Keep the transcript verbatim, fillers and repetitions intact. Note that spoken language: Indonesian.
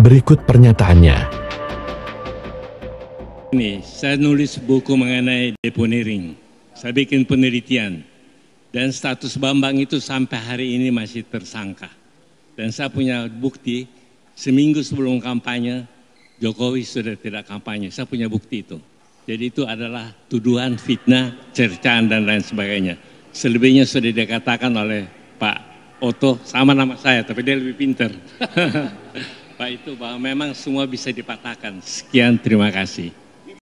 Berikut pernyataannya. Ini, saya nulis buku mengenai deponering. Saya bikin penelitian. Dan status Bambang itu sampai hari ini masih tersangka. Dan saya punya bukti, seminggu sebelum kampanye, Jokowi sudah tidak kampanye. Saya punya bukti itu. Jadi itu adalah tuduhan, fitnah, cercaan, dan lain sebagainya. Selebihnya sudah dikatakan oleh Pak Otto, sama nama saya, tapi dia lebih pintar. Pak itu bahwa memang semua bisa dipatahkan. Sekian, terima kasih.